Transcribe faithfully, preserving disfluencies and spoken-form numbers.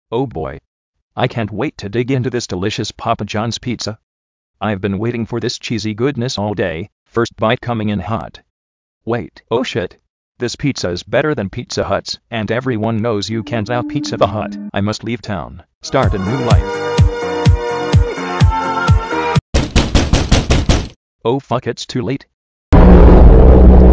Oh boy. I can't wait to dig into this delicious Papa John's pizza. I've been waiting for this cheesy goodness all day, first bite coming in hot. Wait, oh shit. This pizza is better than Pizza Hut's, and everyone knows you can't out Pizza the Hut. I must leave town, start a new life. Oh fuck, it's too late.